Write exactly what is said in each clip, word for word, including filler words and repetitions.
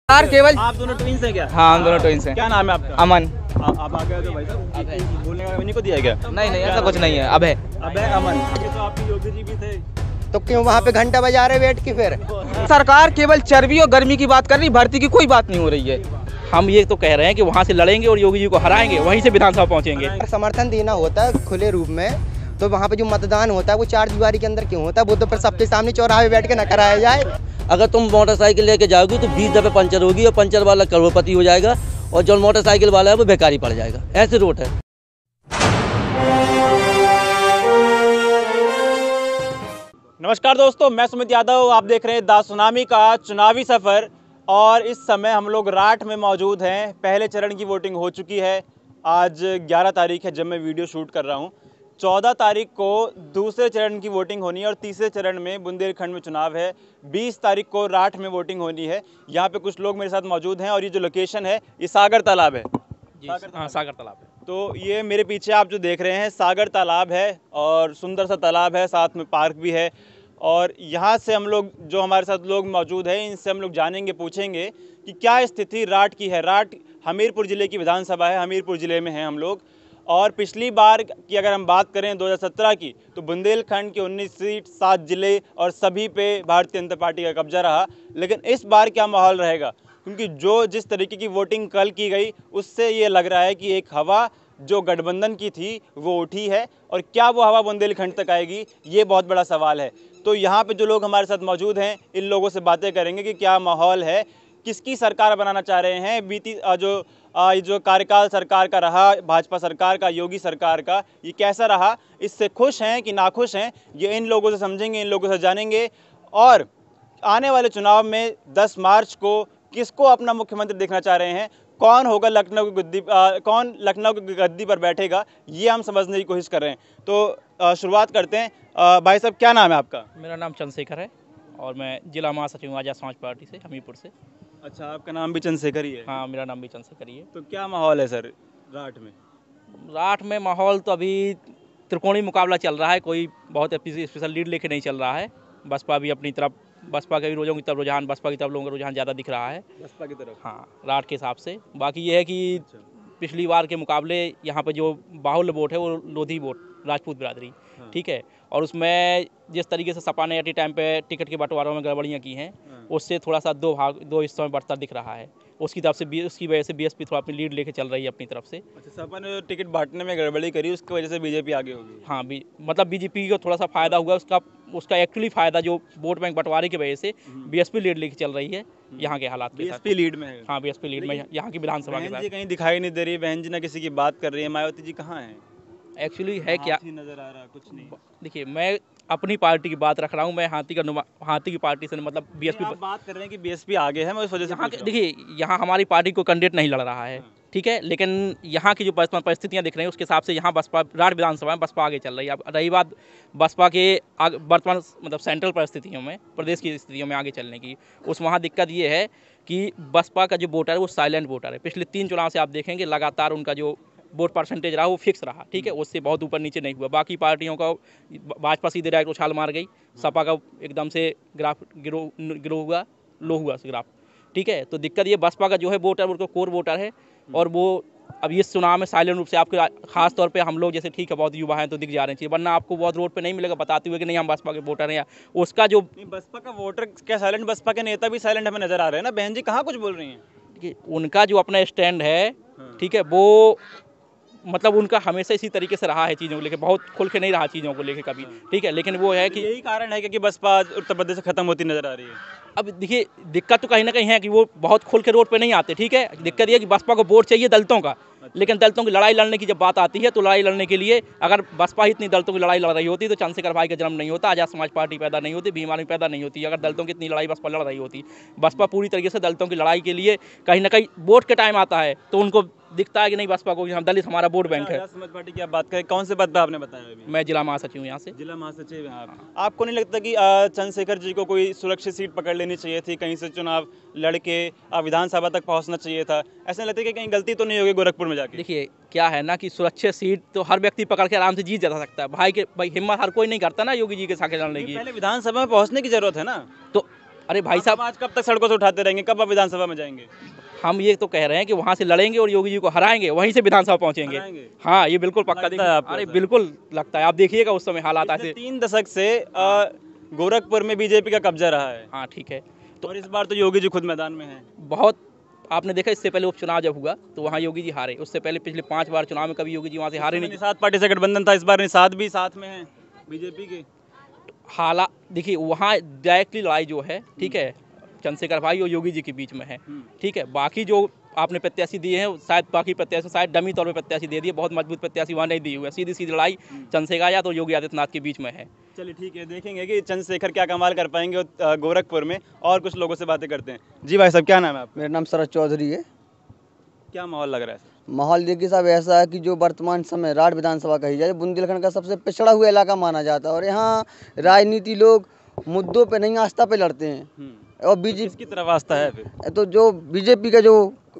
यार केवल आप दोनों ट्विंस हैं क्या? हाँ, हम दोनों ट्विंस हैं। क्या नाम है आपका? अमन। आ, आप आ गए थे भाई साहब, बोलने का इन्हीं को दिया क्या? नहीं नहीं ऐसा कुछ नहीं है। अब है अबे अमन, आगे तो आपके योगी जी भी थे। तो क्यों वहाँ पे घंटा बजा रहे बैठ के? फिर सरकार केवल चर्बी और गर्मी की बात कर रही, भर्ती की कोई बात नहीं हो रही है। हम ये तो कह रहे हैं कि वहाँ से लड़ेंगे और योगी जी को हराएंगे, वहीं से विधानसभा पहुँचेंगे। समर्थन देना होता है खुले रूप में, तो वहाँ पे जो मतदान होता है वो चार दीवारी के अंदर क्यों होता है? वो तो फिर सबके सामने चौराहे बैठ के न कराया जाए। अगर तुम मोटरसाइकिल लेके जाओगी तो बीस दफे पंचर होगी और पंचर वाला करोड़पति हो जाएगा और जो मोटरसाइकिल वाला है वो बेकारी पड़ जाएगा। ऐसे रोड है। नमस्कार दोस्तों, मैं सुमित यादव, आप देख रहे हैं दा सुनामी का चुनावी सफ़र। और इस समय हम लोग राठ में मौजूद हैं। पहले चरण की वोटिंग हो चुकी है। आज ग्यारह तारीख है जब मैं वीडियो शूट कर रहा हूं। चौदह तारीख को दूसरे चरण की वोटिंग होनी है और तीसरे चरण में बुंदेलखंड में चुनाव है। बीस तारीख को राठ में वोटिंग होनी है। यहाँ पे कुछ लोग मेरे साथ मौजूद हैं और ये जो लोकेशन है ये सागर तालाब है। सागर हाँ सागर तालाब है। तो ये मेरे पीछे आप जो देख रहे हैं सागर तालाब है और सुंदर सा तालाब है, साथ में पार्क भी है। और यहाँ से हम लोग जो हमारे साथ लोग मौजूद हैं इनसे हम लोग जानेंगे, पूछेंगे कि क्या स्थिति राठ की है। राठ हमीरपुर ज़िले की विधानसभा है, हमीरपुर ज़िले में हैं हम लोग। और पिछली बार की अगर हम बात करें दो हज़ार सत्रह की, तो बुंदेलखंड की उन्नीस सीट, सात ज़िले और सभी पे भारतीय जनता पार्टी का कब्जा रहा। लेकिन इस बार क्या माहौल रहेगा, क्योंकि जो जिस तरीके की वोटिंग कल की गई उससे ये लग रहा है कि एक हवा जो गठबंधन की थी वो उठी है। और क्या वो हवा बुंदेलखंड तक आएगी, ये बहुत बड़ा सवाल है। तो यहाँ पे जो लोग हमारे साथ मौजूद हैं इन लोगों से बातें करेंगे कि क्या माहौल है, किसकी सरकार बनाना चाह रहे हैं। बीती जो ये जो कार्यकाल सरकार का रहा, भाजपा सरकार का, योगी सरकार का, ये कैसा रहा, इससे खुश हैं कि नाखुश हैं, ये इन लोगों से समझेंगे, इन लोगों से जानेंगे। और आने वाले चुनाव में दस मार्च को किसको अपना मुख्यमंत्री देखना चाह रहे हैं, कौन होगा लखनऊ की गद्दी, कौन लखनऊ की गद्दी पर बैठेगा, ये हम समझने की कोशिश कर रहे हैं। तो आ, शुरुआत करते हैं। आ, भाई साहब क्या नाम है आपका? मेरा नाम चंद्रशेखर है और मैं जिला महासचिव हूँ आजाद समाज पार्टी से, हमीरपुर से। अच्छा, आपका नाम भी चंद्रशेखर ही है? हाँ, मेरा नाम भी चंद्रशेखर ही है। तो क्या माहौल है सर राठ में? राठ में माहौल तो अभी त्रिकोणीय मुकाबला चल रहा है, कोई बहुत स्पेशल लीड लेके नहीं चल रहा है। बसपा भी अपनी तरफ, बसपा के भी लोगों की तरफ रुझान, बसपा की तरफ लोगों का रुझान ज़्यादा दिख रहा है। बसपा की तरफ? हाँ, राठ के हिसाब से। बाकी ये है कि पिछली बार के मुकाबले यहाँ पर जो बाहुल्य वोट है वो लोधी वोट, राजपूत बिरादरी, हाँ। ठीक है। और उसमें जिस तरीके से सपा ने एट टाइम पे टिकट के बंटवारों में गड़बड़ियाँ की हैं, हाँ। उससे थोड़ा सा दो भाग दो हिस्सों में बढ़ता दिख रहा है। उसकी तरफ से बी उसकी वजह से बीएसपी थोड़ा अपनी लीड लेके चल रही है अपनी तरफ से। अच्छा, सपा ने टिकट बांटने में गड़बड़ी करी, उसकी वजह से बीजेपी आगे होगी? हाँ, बी मतलब बीजेपी को थोड़ा सा फायदा हुआ, उसका उसका एक्चुअली फायदा जो वोट बैंक बंटवारे की वजह से बीएसपी लीड लेके चल रही है यहाँ के हालात के साथ। बीएसपी लीड में है? हाँ, बीएसपी लीड में यहाँ की विधानसभा के बहन जी साथ। कहीं दिखाई नहीं दे रही, बहन जी ना किसी की बात कर रही है। मायावती जी कहाँ हैं? एक्चुअली है क्या, नजर आ रहा कुछ नहीं। देखिए मैं अपनी पार्टी की बात रख रहा हूँ। मैं हाथी का नुमा हाथी की पार्टी से मतलब बीएसपी आप बात कर रहे हैं कि बीएसपी आगे है, मैं उस वजह से यहाँ पूछ रहा हूँ। देखिए, यहाँ हमारी पार्टी को कैंडिडेट नहीं लड़ रहा है, ठीक है। लेकिन यहाँ की जो वर्तमान परिस्थितियाँ दिख रही हैं उसके हिसाब से यहाँ बसपा, राठ विधानसभा में बसपा आगे चल रही है। अब रही बात बसपा के वर्तमान मतलब सेंट्रल परिस्थितियों में, प्रदेश की स्थितियों में आगे चलने की, उस वहाँ दिक्कत ये है कि बसपा का जो वोटर है वो साइलेंट वोटर है। पिछले तीन चुनाव से आप देखेंगे लगातार उनका जो वोट परसेंटेज रहा वो फिक्स रहा, ठीक है। उससे बहुत ऊपर नीचे नहीं हुआ। बाकी पार्टियों का भाजपा सीधे डायरेक्ट उछाल मार गई, सपा का एकदम से ग्राफ गिरो गिरो हुआ, लो हुआ ग्राफ, ठीक है। तो दिक्कत ये बसपा का जो है वोटर वो कोर वोटर है और वो अब इस चुनाव में साइलेंट रूप से आपके खास तौर पे हम लोग जैसे ठीक है बहुत युवा हैं तो दिख जा रहे हैं, वरना आपको बहुत रोड पे नहीं मिलेगा बताते हुए कि नहीं हम बसपा के वोटर हैं। या उसका जो बसपा का वोटर क्या साइलेंट, बसपा के नेता भी साइलेंट हमें नजर आ रहे हैं ना। बहन जी कहाँ कुछ बोल रही हैं? उनका जो अपना स्टैंड है, ठीक है, वो मतलब उनका हमेशा इसी तरीके से रहा है चीज़ों को लेकर, बहुत खुल के नहीं रहा चीज़ों को लेकर कभी, ठीक है। लेकिन वो है कि यही कारण है कि बसपा उत्तर प्रदेश से खत्म होती नजर आ रही है। अब देखिए दिक्कत तो कहीं ना कहीं है कि वो बहुत खुल के रोड पे नहीं आते, ठीक है। दिक्कत ये है कि बसपा को वोट चाहिए दलितों का, लेकिन दलितों की लड़ाई लड़ने की जब बात आती है तो लड़ाई लड़ने के लिए अगर बसपा ही इतनी दलितों की लड़ाई लड़ रही होती तो चंद्रशेखर भाई का जन्म नहीं होता, आजाद समाज पार्टी पैदा नहीं होती, भीम आर्मी पैदा नहीं होती। अगर दलितों की इतनी लड़ाई बसपा लड़ रही होती, बसपा पूरी तरीके से दलितों की लड़ाई के लिए कहीं ना कहीं वोट के टाइम आता है तो उनको दिखता है कि नहीं बसपा को हम दलित हमारा वोट बैंक है। समाज पार्टी की आप बात करें, कौन से पद पर आपने बताया अभी? मैं जिला महासचिव हूँ यहाँ से। जिला महासचिव हैं आप। आपको नहीं लगता कि चंद्रशेखर जी को कोई सुरक्षित सीट पकड़ लेनी चाहिए थी, कहीं से चुनाव लड़के विधानसभा तक पहुँचना चाहिए था? ऐसा नहीं लगता कि कहीं गलती तो नहीं होगी गोरखपुर में जाके? देखिए क्या है ना कि सुरक्षित सीट तो हर व्यक्ति पकड़ के आराम से जीत जा सकता है। भाई के भाई हिम्मत हर कोई नहीं करता ना योगी जी के साथ लड़ने की। पहले विधानसभा में पहुँचने की जरूरत है ना। तो अरे भाई साहब, आज कब तक सड़कों से उठाते रहेंगे, कब आप विधानसभा में जाएंगे? हम ये तो कह रहे हैं कि वहाँ से लड़ेंगे और योगी जी को हराएंगे, वहीं से विधानसभा पहुँचेंगे। हराएंगे? हाँ, ये बिल्कुल पक्का। लगता देखिए, है आपको अरे ऐसा? बिल्कुल लगता है, आप देखिएगा उस समय हालात पिछले ऐसे। तीन दशक से अ, गोरखपुर में बीजेपी का कब्जा रहा है, हाँ ठीक है। तो और इस बार तो योगी जी खुद मैदान में हैं। बहुत आपने देखा, इससे पहले उपचुनाव जब हुआ तो वहाँ योगी जी हारे, उससे पहले पिछले पांच बार चुनाव में कभी योगी जी वहाँ से हारे नहीं। निषाद पार्टी से गठबंधन था, इस बार निषाद भी साथ में है बीजेपी के। हालात देखिए, वहाँ डायरेक्टली लड़ाई जो है, ठीक है, चंद्रशेखर भाई और योगी जी के बीच में है, ठीक है। बाकी जो आपने प्रत्याशी दिए हैं, शायद बाकी प्रत्याशी शायद डमी तौर पे प्रत्याशी दे दिए, बहुत मजबूत प्रत्याशी वहाँ नहीं दी हुई है। सीधी सीधी लड़ाई चंद्रशेखर यादव और योगी आदित्यनाथ के बीच में है। चलिए ठीक है, देखेंगे कि चंद्रशेखर क्या कमाल कर पाएंगे अ, गोरखपुर में। और कुछ लोगों से बातें करते हैं। जी भाई साहब, क्या नाम है आपका? मेरा नाम शरद चौधरी है। क्या माहौल लग रहा है? माहौल देखिए साहब ऐसा है कि जो वर्तमान समय राठ विधानसभा कही जाए, बुंदेलखंड का सबसे पिछड़ा हुआ इलाका माना जाता है और यहाँ राजनीति लोग मुद्दों पे नहीं, आस्था पे लड़ते हैं। और बीजेपी किसकी तरफ आस्था है फिर? तो जो बीजेपी का जो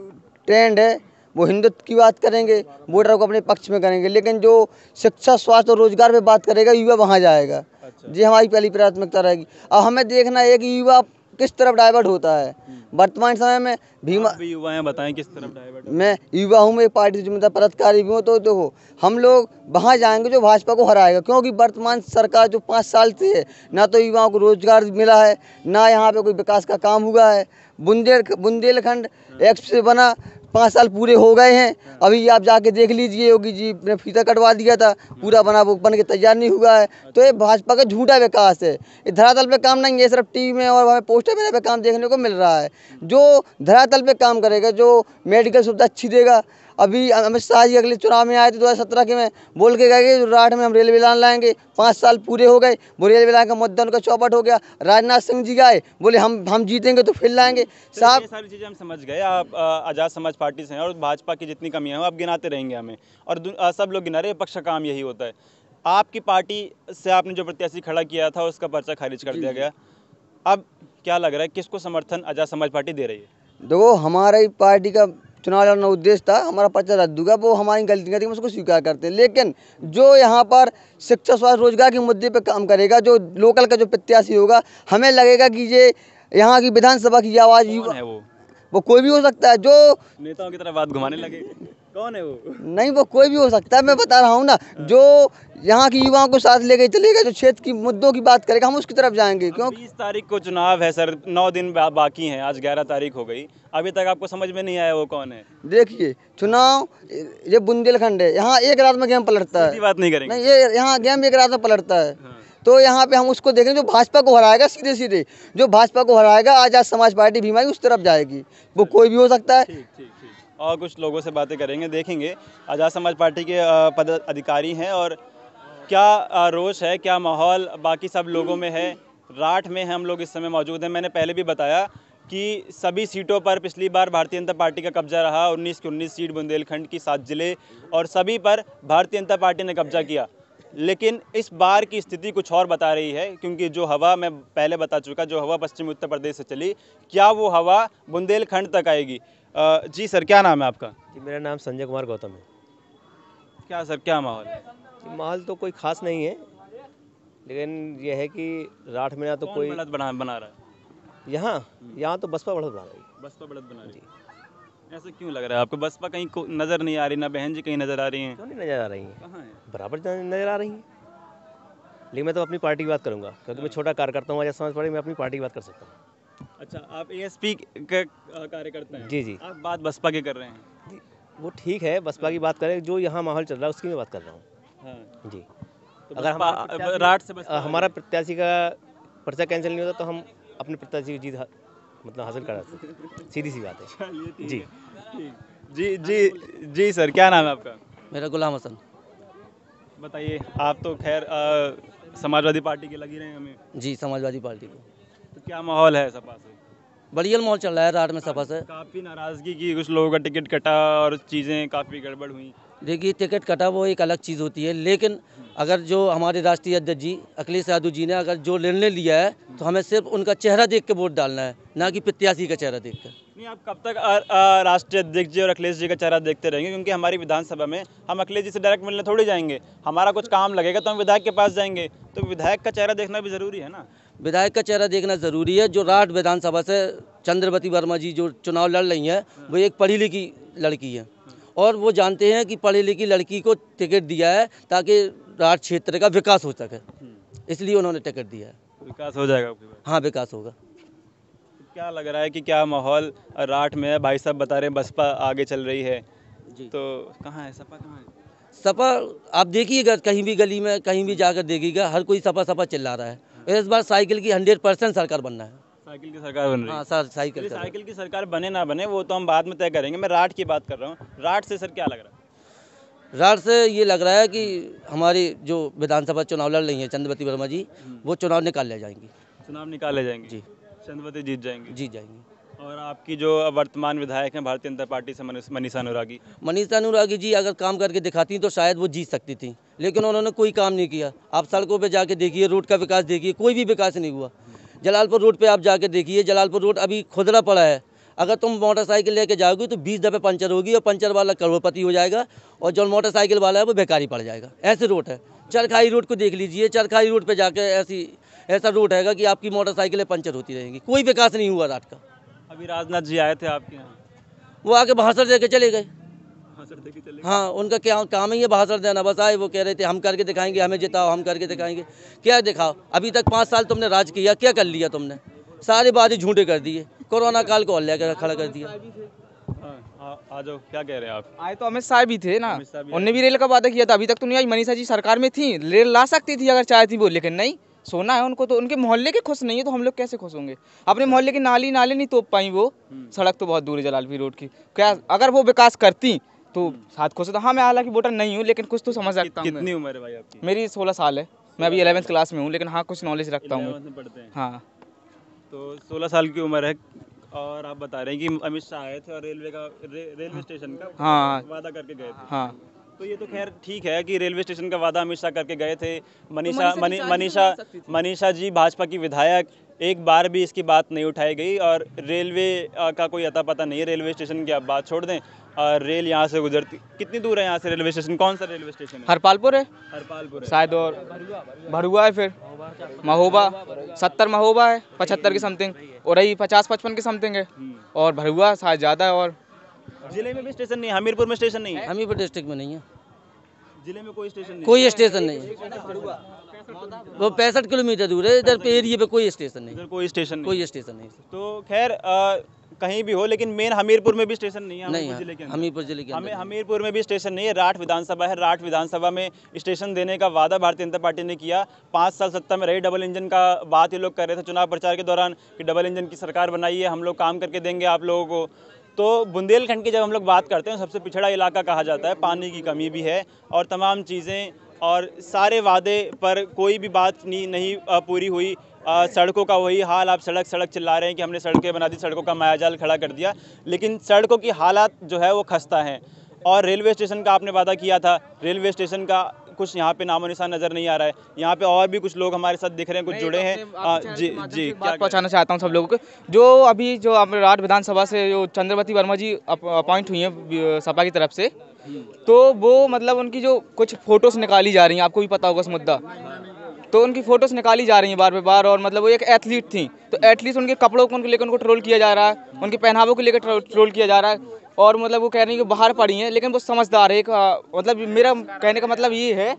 ट्रेंड है वो हिंदुत्व की बात करेंगे, वोटर को अपने पक्ष में करेंगे, लेकिन जो शिक्षा, स्वास्थ्य और रोजगार पे बात करेगा युवा वहाँ जाएगा। जी हमारी पहली प्राथमिकता रहेगी। अब हमें देखना है कि युवा किस तरफ डाइवर्ट होता है। वर्तमान समय में भीमा भी युवा हैं, बताएं किस तरफ डाइवर्ट? मैं युवा हूँ, मैं एक पार्टी से जिम्मेदार पदाधिकारी भी हूँ। तो देखो हम लोग वहाँ जाएंगे जो भाजपा को हराएगा, क्योंकि वर्तमान सरकार जो पाँच साल से है, ना तो युवाओं को रोजगार मिला है, ना यहाँ पे कोई विकास का काम हुआ है। बुंदेल बुंदेलखंड एक्सप्रेस बना, पाँच साल पूरे हो गए हैं, अभी आप जाके देख लीजिए, योगी जी ने फीता कटवा दिया था, पूरा बना वो बन के तैयार नहीं हुआ है। तो ये भाजपा का झूठा विकास है, ये धरातल पे काम नहीं है, सिर्फ टीवी में और हमें पोस्टर में पे काम देखने को मिल रहा है। जो धरातल पे काम करेगा, जो मेडिकल सुविधा अच्छी देगा। अभी अमित शाह जी अगले चुनाव में आए थे दो हज़ार सत्रह के में, बोल के गए कि राठ में हम रेलवे लाइन लाएंगे, पाँच साल पूरे हो गए, वो रेलवे लाइन का मुद्दा उनका चौपट हो गया। राजनाथ सिंह जी आए, बोले हम हम जीतेंगे तो फिर लाएंगे। साहब ये सारी चीज़ें हम समझ गए, आप अ, आज़ाद समाज पार्टी से हैं और भाजपा की जितनी कमियां हैं आप गिनाते रहेंगे हमें, और दु- अ, सब लोग गिना रहे हैं, विपक्ष का काम यही होता है। आपकी पार्टी से आपने जो प्रत्याशी खड़ा किया था उसका पर्चा खारिज कर दिया गया, अब क्या लग रहा है किसको समर्थन आज़ाद समाज पार्टी दे रही है? देखो हमारी पार्टी का चुनाव लड़ना उद्देश्य था, हमारा पर्चा रद्द होगा, वो हमारी गलतियाँ थी, हम उसको स्वीकार करते हैं। लेकिन जो यहाँ पर शिक्षा, स्वास्थ्य, रोजगार के मुद्दे पे काम करेगा, जो लोकल का जो प्रत्याशी होगा, हमें लगेगा कि ये यहाँ की विधानसभा की आवाज़ कौन है वो? वो कोई भी हो सकता है। जो नेताओं की तरफ बात घुमाने लगे, कौन है वो? नहीं, वो कोई भी हो सकता है, मैं बता रहा हूँ ना, जो यहाँ की युवाओं को साथ लेके चलेगा, जो क्षेत्र की मुद्दों की बात करेगा, हम उसकी तरफ जाएंगे। क्यों? बीस तारीख को चुनाव है सर, नौ दिन बा, बाकी हैं, आज ग्यारह तारीख हो गई, अभी तक आपको समझ में नहीं आया वो कौन है? देखिए चुनाव ये बुंदेलखंड है, यहाँ एक रात में गेम पलटता है। सीधी बात नहीं करेंगे। नहीं, ये यहाँ गेम एक रात में पलटता है। तो यहाँ पे हम उसको देखेंगे जो भाजपा को हराएगा, सीधे सीधे जो भाजपा को हराएगा, आज़ाद समाज पार्टी भीमा उस तरफ जाएगी। वो कोई भी हो सकता है। ठीक ठीक ठीक। और कुछ लोगों से बातें करेंगे, देखेंगे आज़ाद समाज पार्टी के अ, पदाधिकारी हैं और क्या अ, रोष है, क्या माहौल बाकी सब लोगों में है। राठ में हम लोग इस समय मौजूद हैं। मैंने पहले भी बताया कि सभी सीटों पर पिछली बार भारतीय जनता पार्टी का कब्जा रहा, उन्नीस की उन्नीस सीट बुंदेलखंड की, सात जिले, और सभी पर भारतीय जनता पार्टी ने कब्जा किया। लेकिन इस बार की स्थिति कुछ और बता रही है, क्योंकि जो हवा मैं पहले बता चुका, जो हवा पश्चिमी उत्तर प्रदेश से चली, क्या वो हवा बुंदेलखंड तक आएगी? अ, जी सर, क्या नाम है आपका? जी मेरा नाम संजय कुमार गौतम है। क्या सर, क्या माहौल है? जी माहौल तो कोई खास नहीं है, लेकिन यह है कि राठ में ना तो कौन कोई बढ़त बना बना रहा है? यहाँ यहाँ तो बसपा बढ़त बना रही है। बसपा बढ़त बना रही है। ऐसा क्यों लग रहा है आपको? बसपा कहीं को नज़र नहीं आ रही, ना बहन जी कहीं नज़र आ रही हैं? क्यों नहीं नजर आ रही है? कहाँ है? बराबर नजर आ रही है। लेकिन मैं तो अपनी पार्टी की बात करूंगा, क्योंकि मैं छोटा कार्यकर्ता हूँ आज़ाद समाज पार्टी में, अपनी पार्टी की बात कर सकता हूँ। अच्छा, आप एएसपी के कार्यकर्ता हैं? जी जी आप बात बसपा की कर रहे हैं? जी, वो ठीक है, बसपा की बात करें, जो यहाँ माहौल चल रहा है उसकी मैं बात कर रहा हूँ। हाँ। जी तो अगर बसपा- हमारा प्रत्याशी- राठ से बसपा हमारा प्रत्याशी का पर्चा कैंसिल नहीं होता तो हम अपने प्रत्याशी की जीत हा- मतलब हासिल करा सकते हैं। सीधी सी बात है। जी जी जी जी सर, क्या नाम है आपका? मेरा गुलाम हसन। बताइए, आप तो खैर अ, समाजवादी पार्टी के लगी रहे हैं हमें, जी समाजवादी पार्टी को तो क्या माहौल है सपा से? बढ़िया माहौल चल रहा है राठ में सपा से। काफ़ी नाराज़गी की, कुछ लोगों का टिकट कटा और चीज़ें काफ़ी गड़बड़ हुई, देखिए, टिकट कटा वो एक अलग चीज़ होती है, लेकिन अगर जो हमारे राष्ट्रीय अध्यक्ष जी अखिलेश यादव जी ने अगर जो निर्णय लिया है तो हमें सिर्फ उनका चेहरा देख के वोट डालना है, ना कि प्रत्याशी का चेहरा देख कर। नहीं, आप कब तक अ, अ, राष्ट्रीय अध्यक्ष जी और अखिलेश जी का चेहरा देखते रहेंगे? क्योंकि हमारी विधानसभा में हम अखिलेश जी से डायरेक्ट मिलने थोड़ी जाएंगे, हमारा कुछ काम लगेगा तो हम विधायक के पास जाएंगे, तो विधायक का चेहरा देखना भी ज़रूरी है ना। विधायक का चेहरा देखना ज़रूरी है। जो राठ विधानसभा से चंद्रवती वर्मा जी जो चुनाव लड़ रही हैं, वो एक पढ़ी लिखी लड़की है और वो जानते हैं कि पढ़ी लिखी लड़की को टिकट दिया है ताकि राठ क्षेत्र का विकास हो सके, इसलिए उन्होंने टिकट दिया है। विकास हो जाएगा आपके पास? हाँ, विकास होगा। क्या लग रहा है कि क्या माहौल राठ में है? भाई साहब बता रहे हैं बसपा आगे चल रही है, तो कहाँ है सपा, कहाँ है? सपा आप देखिएगा, कहीं भी गली में कहीं भी जाकर देखिएगा, हर कोई सपा सपा चिल्ला रहा है। इस बार साइकिल की हंड्रेड परसेंट सरकार बनना है। साइकिल की सरकार बन रही है? हाँ सर, साइकिल चलिए, साइकिल की सरकार बने ना बने वो तो हम बाद में तय करेंगे, मैं राठ की बात कर रहा हूँ। राठ से सर क्या लग रहा है? राठ से ये लग रहा है कि हमारी जो विधानसभा चुनाव लड़ रही है चंद्रवती वर्मा जी, वो चुनाव निकाल ले जाएंगी। चुनाव निकाले जाएंगे जी, चंद्रवती जीत जाएंगे? जीत जाएंगी। और आपकी जो वर्तमान विधायक हैं भारतीय जनता पार्टी से मनीष- मनीषा अनुरागी, मनीषा अनुरागी जी अगर काम करके दिखाती तो शायद वो जीत सकती थी, लेकिन उन्होंने कोई काम नहीं किया। आप सड़कों पे जाके देखिए, रोड का विकास देखिए, कोई भी विकास नहीं हुआ। जलालपुर रोड पे आप जाके देखिए, जलालपुर रोड अभी खुदरा पड़ा है। अगर तुम मोटरसाइकिल लेके जाओगे तो बीस दफ़े पंचर होगी और पंचर वाला करोड़पति हो जाएगा और जो मोटरसाइकिल वाला है वो बेकारी पड़ जाएगा। ऐसे रोड है। चरखाई रोड को देख लीजिए, चरखाई रोड पे जाके ऐसी ऐसा रोड है कि आपकी मोटरसाइकिलें पंचर होती रहेंगी। कोई विकास नहीं हुआ रात का। अभी राजनाथ जी आए थे आपके यहाँ, वो आके भाषण दे के चले गए। भाषण देके चले गए। हाँ, उनका क्या काम है ये भाषण देना, बस आए वो कह रहे थे हम करके दिखाएंगे, हमें जिताओ, हम करके दिखाएंगे। क्या दिखाओ? अभी तक पाँच साल तुमने राज किया, क्या कर लिया तुमने? सारे वादे झूठे कर दिए। कोरोना काल को हल्ला कर खड़ा कर दिया। हाँ, आ, आ जाओ, क्या कह रहे हैं आप? आए तो अमित शाह भी थे ना, अमित शाह भी उनने भी रेल का वादा किया था। अभी तक तो नहीं आई। मनीषा जी सरकार में थी, रेल ला सकती थी अगर चाहती वो, लेकिन नहीं। सोना है उनको, तो उनके मोहल्ले के खुश नहीं है तो हम लोग कैसे खुश होंगे? अपने मोहल्ले की नाली नाले नहीं तोप पाई वो, सड़क तो बहुत दूर है जलालपुर रोड की। क्या अगर वो विकास करती तो साथ खुश होता। हाँ, मैं हालांकि वोटर नहीं हूँ, लेकिन कुछ तो समझ सकता हूँ। कितनी उम्र है भाई आपकी? मेरी सोलह साल है, मैं अभी इलेवेंथ क्लास में हूँ, लेकिन हाँ कुछ नॉलेज रखता हूँ। इलेवेंथ में पढ़ते हैं? हाँ, तो सोलह साल की उम्र है और आप बता रहे हैं कि अमित शाह आए थे और रेलवे का रे, रेलवे स्टेशन का हाँ। वादा करके गए थे। हाँ। तो ये तो खैर ठीक है कि रेलवे स्टेशन का वादा अमित शाह करके गए थे। मनीषा मनी, मनीषा मनीषा जी भाजपा की विधायक, एक बार भी इसकी बात नहीं उठाई गई और रेलवे अ, का कोई अता पता नहीं है। रेलवे स्टेशन की आप बात छोड़ दें, और रेल यहाँ से गुजरती कितनी दूर है? यहाँ से रेलवे स्टेशन कौन सा रेलवे स्टेशन है? हरपालपुर है हरपालपुर है शायद, और भरुआ है, फिर महोबा, सत्तर महोबा है, पचहत्तर की समथिंग, और यही पचास पचपन की समथिंग है, और भरुआ शायद ज़्यादा है। और जिले में भी स्टेशन नहीं है? हमीरपुर में स्टेशन नहीं है? हमीरपुर डिस्ट्रिक्ट में नहीं है, जिले में कोई स्टेशन नहीं? कोई स्टेशन नहीं है। वो पैंसठ किलोमीटर दूर है, इधर पे एरिया पे कोई स्टेशन नहीं, इधर कोई स्टेशन नहीं? कोई स्टेशन नहीं। तो खैर अ, कहीं भी हो, लेकिन मेन हमीरपुर में भी स्टेशन नहीं है? नहीं, हमीरपुर जिले के अंदर? हमीरपुर जिले के हमें अंदर हमीरपुर में भी स्टेशन नहीं है। राठ विधानसभा है, राठ विधानसभा में स्टेशन देने का वादा भारतीय जनता पार्टी ने किया। पाँच साल सत्ता में रही, डबल इंजन का बात ये लोग कर रहे थे चुनाव प्रचार के दौरान कि डबल इंजन की सरकार बनाई है, हम लोग काम करके देंगे आप लोगों को। तो बुंदेलखंड की जब हम लोग बात करते हैं, सबसे पिछड़ा इलाका कहा जाता है, पानी की कमी भी है और तमाम चीज़ें, और सारे वादे पर कोई भी बात नहीं नहीं अ, पूरी हुई। आ, सड़कों का वही हाल, आप सड़क सड़क चिल्ला रहे हैं कि हमने सड़कें बना दी, सड़कों का मायाजाल खड़ा कर दिया, लेकिन सड़कों की हालात जो है वो खस्ता हैं। और रेलवे स्टेशन का आपने वादा किया था, रेलवे स्टेशन का कुछ यहाँ पे नामो निशान नज़र नहीं आ रहा है। यहाँ पे और भी कुछ लोग हमारे साथ दिख रहे हैं, कुछ जुड़े हैं। आ, जी जी बात पहुँचाना चाहता हूँ सब लोगों को, जो अभी जो अपने राठ विधानसभा से जो चंद्रवती वर्मा जी अपॉइंट हुई हैं सपा की तरफ से, तो वो मतलब उनकी जो कुछ फोटोज निकाली जा रही हैं, आपको भी पता होगा उस मुद्दा, तो उनकी फोटोज निकाली जा रही हैं बार बार। और मतलब वो एक एथलीट थी, तो एथलीट उनके कपड़ों को लेकर उनको ट्रोल किया जा रहा है, उनके पहनावों को लेकर ट्रोल किया जा रहा है, और मतलब वो कह रही है कि बाहर पड़ी हैं, लेकिन वो समझदार है। एक मतलब मेरा कहने का मतलब ये है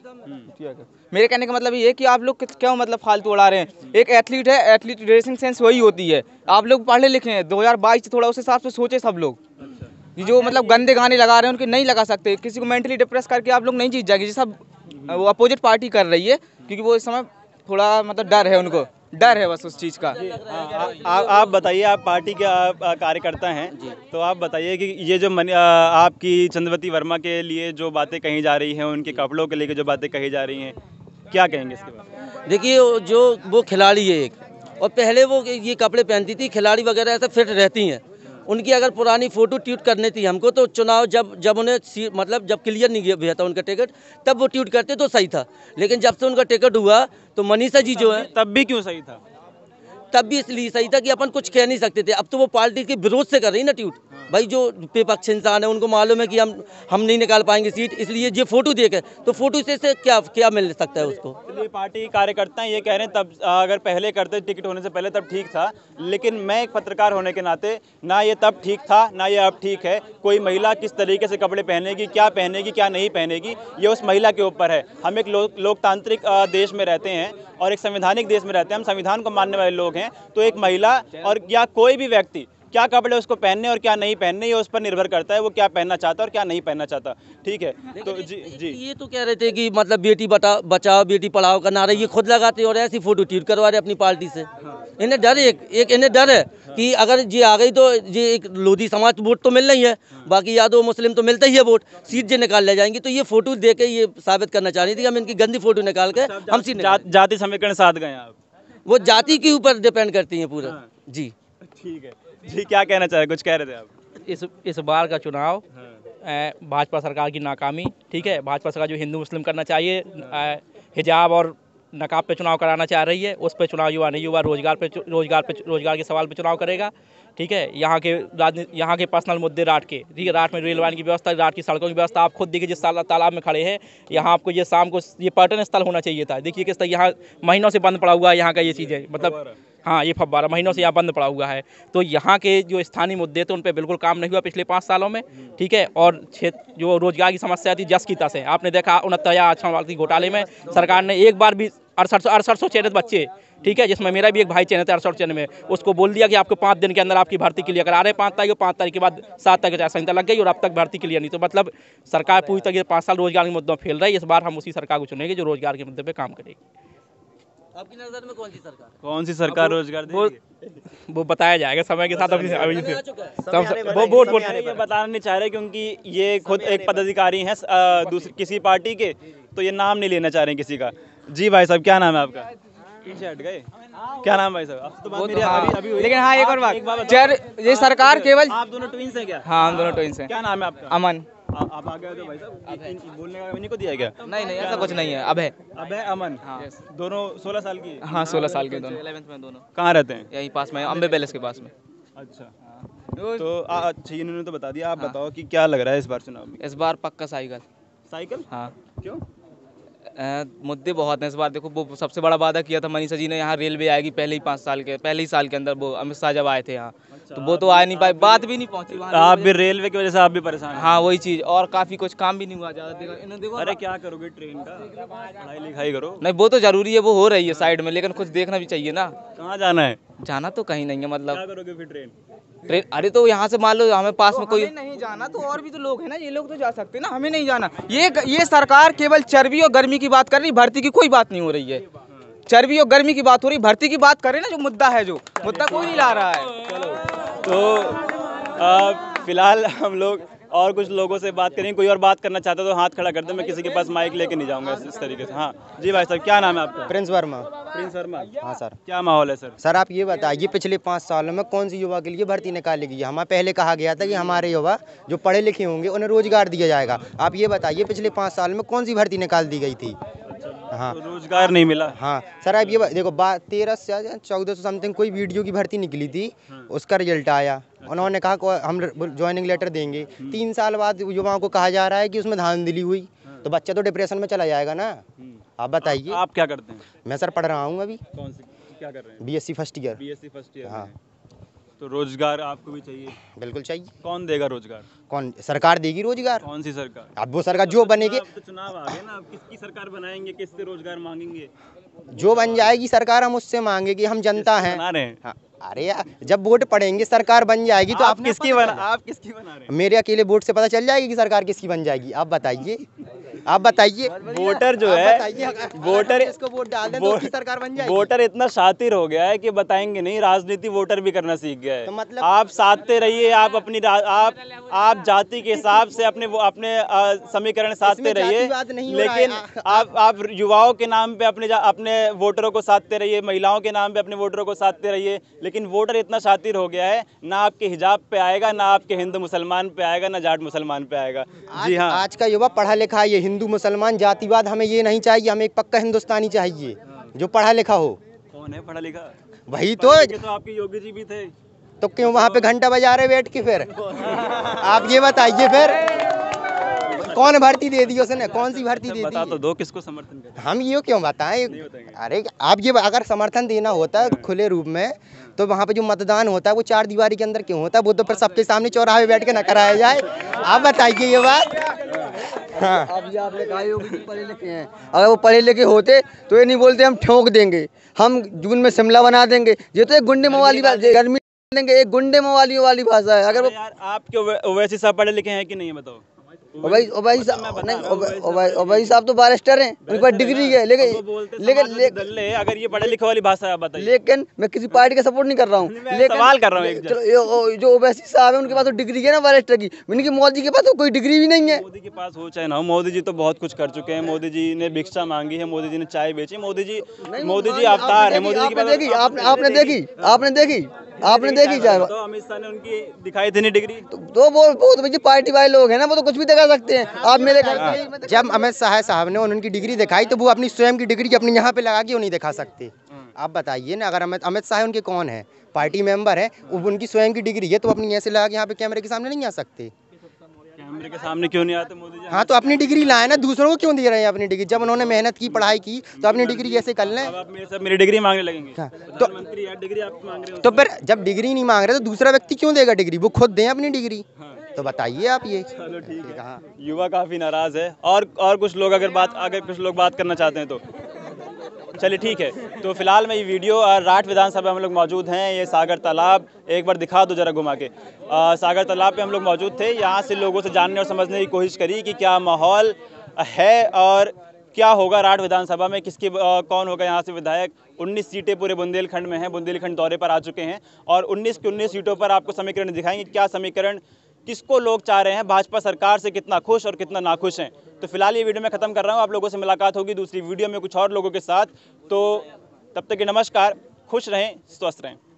मेरे कहने का मतलब ये है कि आप लोग क्यों मतलब फालतू उड़ा रहे हैं। एक एथलीट है, एथलीट ड्रेसिंग सेंस वही होती है। आप लोग पढ़े लिखे हैं, दो हज़ार बाईस से थोड़ा उस हिसाब से सोचे सब लोग। जो मतलब गंदे गाने लगा रहे हैं उनके नहीं लगा सकते। किसी को मेंटली डिप्रेस करके आप लोग नहीं जीत जाएंगे, सब वो अपोजिट पार्टी कर रही है, क्योंकि वो इस समय थोड़ा मतलब डर है, उनको डर है बस उस चीज़ का। आ, आ, आप बताइए, आप पार्टी के आप, आ, कार्यकर्ता हैं, तो आप बताइए कि ये जो मनी, आ, आपकी चंद्रवती वर्मा के लिए जो बातें कही जा रही हैं, उनके कपड़ों के लेकर जो बातें कही जा रही हैं, क्या कहेंगे इसके बारे में? देखिए, जो वो खिलाड़ी है एक, और पहले वो ये कपड़े पहनती थी, खिलाड़ी वगैरह ऐसे फिट रहती हैं, उनकी अगर पुरानी फ़ोटो ट्वीट करनी थी हमको, तो चुनाव जब जब उन्हें सी- मतलब जब क्लियर नहीं हुआ था उनका टिकट, तब वो ट्वीट करते तो सही था। लेकिन जब से उनका टिकट हुआ तो मनीषा जी जो है, तब भी क्यों सही था? तब भी इसलिए सही था कि अपन कुछ कह नहीं सकते थे। अब तो वो पार्टी के विरोध से कर रही ना ट्वीट। भाई जो विपक्ष इंसान है उनको मालूम है कि हम हम नहीं निकाल पाएंगे सीट, इसलिए ये फोटो देखे तो फोटो से, से क्या क्या मिल सकता है उसको। चलिए, पार्टी कार्यकर्ता ये कह रहे हैं तब अगर पहले करते टिकट होने से पहले तब ठीक था, लेकिन मैं एक पत्रकार होने के नाते ना ये तब ठीक था ना ये अब ठीक है। कोई महिला किस तरीके से कपड़े पहनेगी, क्या पहनेगी क्या नहीं पहनेगी, ये उस महिला के ऊपर है। हम एक लो, लोकतांत्रिक अ, देश में रहते हैं और एक संवैधानिक देश में रहते हैं, हम संविधान को मानने वाले लोग हैं। तो एक महिला और या कोई भी व्यक्ति क्या कपड़े उसको पहनने और क्या नहीं पहनने, ये उस पर निर्भर करता है वो क्या पहनना चाहता है और क्या नहीं पहनना चाहता। ठीक है, तो जी जी ये तो कह रहे थे कि मतलब बेटी बता बचाओ बेटी पढ़ाओ का नारा ये खुद लगाते और ऐसी फोटो ट्वीट करवा रहे अपनी पार्टी से। इन्हें डर एक एक इन्हें डर है कि अगर ये आ गई तो ये एक लोधी समाज वोट तो मिल रही है, बाकी यादव मुस्लिम तो मिलता ही है वोट, सीट जे निकाल ले जाएंगी। तो ये फोटो दे के ये साबित करना चाह रही थी हम इनकी गंदी फोटो निकाल के हम सीट जा, जाति समीकरण साध गए आप। वो जाति के ऊपर डिपेंड करती हैं पूरा। जी ठीक है जी, क्या कहना चाह रहे, कुछ कह रहे थे आप? इस इस बार का चुनाव अ, भाजपा सरकार की नाकामी, ठीक है। भाजपा सरकार जो हिंदू मुस्लिम करना चाहिए, अ, हिजाब और नकाब पे चुनाव कराना चाह रही है, उस पे चुनाव युवा नहीं, युवा रोजगार पे रोजगार पे रोजगार के सवाल पे चुनाव करेगा, ठीक है। यहाँ के राजनीति यहाँ के पर्सनल मुद्दे राट के, ठीक है। राट में रेल लाइन की व्यवस्था, राट की सड़कों की व्यवस्था, आप खुद देखिए जिस ताला- तालाब में खड़े हैं, यहाँ आपको ये शाम को ये पर्यटन स्थल होना चाहिए था। देखिए किस तरह यहाँ महीनों से बंद पड़ा हुआ है यहाँ का ये चीज़ें, मतलब हाँ ये फव्वारा महीनों से यहाँ बंद पड़ा हुआ है। तो यहाँ के जो स्थानीय मुद्दे थे उन पे बिल्कुल काम नहीं हुआ पिछले पाँच सालों में, ठीक है। और क्षेत्र जो रोजगार की समस्या थी जस की तस है। आपने देखा उनहत्तर हजार आरक्षण वाली घोटाले में सरकार ने एक बार भी अड़सठ अड़सठ सौ चयनित बच्चे, ठीक है, जिसमें मेरा भी एक भाई चयनित है अड़सठ चयन में, उसको बोल दिया कि आपको पाँच दिन के अंदर आपकी भर्ती के लिए करा रहे हैं, पाँच तारीख को पाँच तारीख के बाद सात तारीख को संहिता लग गई और अब तक भर्ती के लिए नहीं। तो मतलब सरकार पूरी तरीके से पाँच साल रोजगार के मुद्दों में फेल रही है। इस बार हम उसी सरकार को चुनेंगे जो रोजगार के मुद्दे पर काम करेगी। आपकी नजर में कौन सी सरकार कौन सी सरकार रोजगार वो देगी? वो बताया जाएगा समय के साथ। अभी अभी से सब वो वोट वोट ये बताना नहीं चाह रहे क्योंकि ये खुद एक पदाधिकारी हैं अ, दूसरी किसी पार्टी के, तो ये नाम नहीं लेना चाह रहे हैं किसी का। जी भाई साहब, क्या नाम है आपका? पीछे हट गए, क्या नाम भाई साहब? आपसे तो बात मेरी अभी अभी हुई। लेकिन हाँ एक और आप बात, चर ये सरकार केवल, आप दोनों ट्विंस हैं क्या? हाँ हम दोनों ट्विंस हैं। क्या नाम है आपका? अमन। आ- आप आ गए थे भाई साहब, इन- इन- बोलने का इन्हीं को दिया गया? नहीं नहीं ऐसा कुछ नहीं है, अब है। अब है अमन। दोनों सोलह साल की? हाँ सोलह साल के दोनों, इलेवेंथ में दोनों, कहाँ रहते हैं? यहीं पास में अम्बे पैलेस के पास में। अच्छा, तो आ- अच्छा इन्होंने तो बता दिया, आप बताओ कि क्या लग रहा है इस बार चुनाव में? इस बार पक्का साइकिल। साइकिल? हाँ क्यों? अ, मुद्दे बहुत हैं इस बार। देखो वो सबसे बड़ा वादा किया था मनीषा जी ने, यहाँ रेलवे आएगी पहले ही पाँच साल के पहले ही साल के अंदर, वो अमित शाह जब आए थे यहाँ, तो वो तो आ नहीं पाए, बात भी नहीं पहुँची वहाँ। आप भी रेलवे की वजह से आप भी परेशान हैं? हाँ वही चीज़, और काफ़ी कुछ काम भी नहीं हुआ ज़्यादा। देखो इन्होंने देखो, अरे क्या करोगे ट्रेन का, पढ़ाई लिखाई करो। नहीं वो तो जरूरी है, वो हो रही है साइड में, लेकिन कुछ देखना भी चाहिए ना। कहाँ जाना है? जाना तो कहीं नहीं है, मतलब क्या करोगे फिर ट्रेन? ट्रेन, अरे तो यहाँ से मान लो हमें पास में कोई नहीं जाना, तो और भी तो लोग हैं ना, ये लोग तो जा सकते हैं ना, हमें नहीं जाना। ये ये सरकार केवल चर्बी और गर्मी की बात कर रही, भर्ती की कोई बात नहीं हो रही है। चर्बी और गर्मी की बात हो रही, भर्ती की बात करें ना, जो मुद्दा है, जो मुद्दा कोई नहीं ला रहा है। तो आ, फिलहाल हम लोग और कुछ लोगों से बात करेंगे। कोई और बात करना चाहता है तो हाथ खड़ा कर दे, मैं किसी के पास माइक लेके नहीं जाऊंगा इस, इस तरीके से। हाँ जी भाई साहब, क्या नाम है आपका? प्रिंस वर्मा। प्रिंस शर्मा। हाँ सर। क्या माहौल है सर? सर आप ये बताइए पिछले पाँच सालों में कौन सी युवा के लिए भर्ती निकाली गई है? हमें पहले कहा गया था कि हमारे युवा जो पढ़े लिखे होंगे उन्हें रोजगार दिया जाएगा। आप ये बताइए पिछले पाँच साल में कौन सी भर्ती निकाल दी गई थी? हाँ तो रोजगार नहीं मिला। हाँ सर, आप ये बा- देखो बात तेरह से चौदह सौ समथिंग कोई वीडियो की भर्ती निकली थी, उसका रिजल्ट आया, उन्होंने कहा को हम ज्वाइनिंग लेटर देंगे। तीन साल बाद युवाओं को कहा जा रहा है कि उसमें धांधली हुई, तो बच्चा तो डिप्रेशन में चला जाएगा ना। आप बताइए। आप क्या करते हैं? मैं सर पढ़ रहा हूँ अभी, कौन से क्या कर रहे हैं? BSc first year. BSc first year. हाँ। तो रोजगार आपको भी चाहिए? बिल्कुल चाहिए। कौन देगा रोजगार? कौन? सरकार देगी रोजगार। कौन सी सरकार? अब वो सरकार जो बनेगी, अब तो चुनाव आ गए ना, अब किसकी सरकार बनाएंगे, किससे रोजगार मांगेंगे? जो बन जाएगी सरकार हम उससे मांगेगी, हम जनता हैं। बना रहे हैं। हाँ, अरे यार जब वोट पड़ेंगे सरकार बन जाएगी तो आप आपने किसकी बना आप किसकी बना रहे हैं? मेरे अकेले वोट से पता चल जाएगी कि सरकार किसकी बन जाएगी? आप बताइए। आप बताइए। वोटर जो आप है बताइए, वोटर इसको वोट डाल दें तो उसकी सरकार बन जाएगी। वोटर इतना शातिर हो गया है कि बताएंगे नहीं, राजनीति वोटर भी करना सीख गया है। तो मतलब आप साधते रहिए, आप अपनी रा- आप आप जाति के हिसाब से अपने वो अपने अ, समीकरण साधते इसमें रहिए, जातिवाद नहीं हो रहा है। लेकिन आ- आप आप युवाओं के नाम पे अपने जा- अपने वोटरों को साधते रहिए, महिलाओं के नाम पे अपने वोटरों को साधते रहिए, लेकिन वोटर इतना शातिर हो गया है, ना आपके हिजाब पे आएगा, ना आपके हिंदू मुसलमान पे आएगा, ना जाट मुसलमान पे आएगा। जी हाँ, आज का युवा पढ़ा लिखा है, ये हिंदू मुसलमान जातिवाद हमें ये नहीं चाहिए, हमें एक पक्का हिंदुस्तानी चाहिए जो पढ़ा लिखा हो। कौन है पढ़ा लिखा? वही तो पढ़े लिखे तो आपके योगी जी भी थे। तो क्यों वहाँ पे घंटा बजा रहे बैठ के? फिर आप ये बताइए, फिर कौन भर्ती दे दी उसने, कौन सी भर्ती दे बता दी? तो दो किसको समर्थन करते हम ये क्यों बताएं? अरे आप ये अगर समर्थन देना होता है खुले रूप में तो वहाँ पे जो मतदान होता है वो चार दीवारी के अंदर क्यों होता है? वो तो फिर सबके सामने चौराहे पे बैठ के न कराया जाए। आप बताइए ये बात। हाँ, अब ये आपने कहा योगी जी पढ़े लिखे हैं, अगर वो पढ़े लिखे होते तो ये नहीं बोलते हम ठोक देंगे, हम जून में शिमला बना देंगे। ये तो एक गुंडे मवाली गर्मी देंगे, एक गुंडे मवाली वाली भाषा है। अगर वो यार आपके ओवै- ओवैसी साहब पढ़े लिखे हैं कि नहीं है बताओ? ओवैसी ओवैसी साहब नहीं, ओवै- ओवै- ओवैसी साहब तो बारिस्टर हैं, उनके पास डिग्री है, लेकिन लेकिन ले- दल्ले अगर ये पढ़े लिखे वाली भाषा है, आप बताइए। लेकिन मैं किसी पार्टी का सपोर्ट नहीं कर रहा हूँ, मैं लेकिन सवाल कर रहा हूँ एक चलो ये- ओ- जो ओवैसी साहब है उनके पास तो डिग्री है ना बारिस्टर की, इनकी मोदी के पास तो कोई डिग्री भी नहीं है। मोदी के पास हो चाहे ना हो, मोदी जी तो बहुत कुछ कर चुके हैं। मोदी जी ने भिक्षा मांगी है, मोदी जी ने चाय बेची, मोदी जी मोदी जी अवतार है। मोदी जी के आपने पास देखी आपने आपने देखी आपने देखी आपने देखी चाहे तो अमित शाह ने उनकी दिखाई थी नहीं डिग्री। तो वो वो तो भैया पार्टी वाले लोग हैं ना, वो तो कुछ भी दिखा सकते हैं। आप मेरे घर पे जब अमित शाह साहब ने उनकी डिग्री दिखाई तो वो अपनी स्वयं की डिग्री अपनी यहाँ पे लगा के वो नहीं दिखा सकते। आप बताइए ना, अगर अमित अमित शाह उनके कौन है, पार्टी मेंबर है, उनकी स्वयं की डिग्री है तो अपनी ऐसे लगा के यहाँ पे कैमरे के सामने नहीं आ सकते। कैमरे के सामने क्यों नहीं आते मोदी जी? हाँ, तो अपनी डिग्री लाए ना, दूसरों को क्यों दे रहे हैं अपनी डिग्री? जब उन्होंने मेहनत की, पढ़ाई की, तो अपनी डिग्री ऐसे कर लें। अब आप मेरे से मेरी डिग्री मांगने लगेंगे? हाँ, तो मंत्री यार डिग्री आप मांग रहे हो तो फिर जब डिग्री नहीं मांग रहे तो दूसरा व्यक्ति क्यों देगा डिग्री? वो खुद दें अपनी डिग्री। तो बताइए आप ये। चलो ठीक है। हाँ। युवा काफी नाराज है, और और कुछ लोग अगर बात अगर कुछ लोग बात करना चाहते हैं तो चलिए ठीक है। तो फिलहाल मैं ये वीडियो और राठ विधानसभा में हम लोग मौजूद हैं। ये सागर तालाब एक बार दिखा दो जरा घुमा के। आ, सागर तालाब पे हम लोग मौजूद थे, यहाँ से लोगों से जानने और समझने की कोशिश करी कि क्या माहौल है और क्या होगा राठ विधानसभा में, किसकी आ, कौन होगा यहाँ से विधायक। उन्नीस सीटें पूरे बुंदेलखंड में हैं, बुंदेलखंड दौरे पर आ चुके हैं और उन्नीस की उन्नीस सीटों पर आपको समीकरण दिखाएंगे, क्या समीकरण, किसको लोग चाह रहे हैं, भाजपा सरकार से कितना खुश और कितना नाखुश हैं। तो फिलहाल ये वीडियो मैं खत्म कर रहा हूँ, आप लोगों से मुलाकात होगी दूसरी वीडियो में कुछ और लोगों के साथ। तो तब तक के नमस्कार, खुश रहें, स्वस्थ रहें।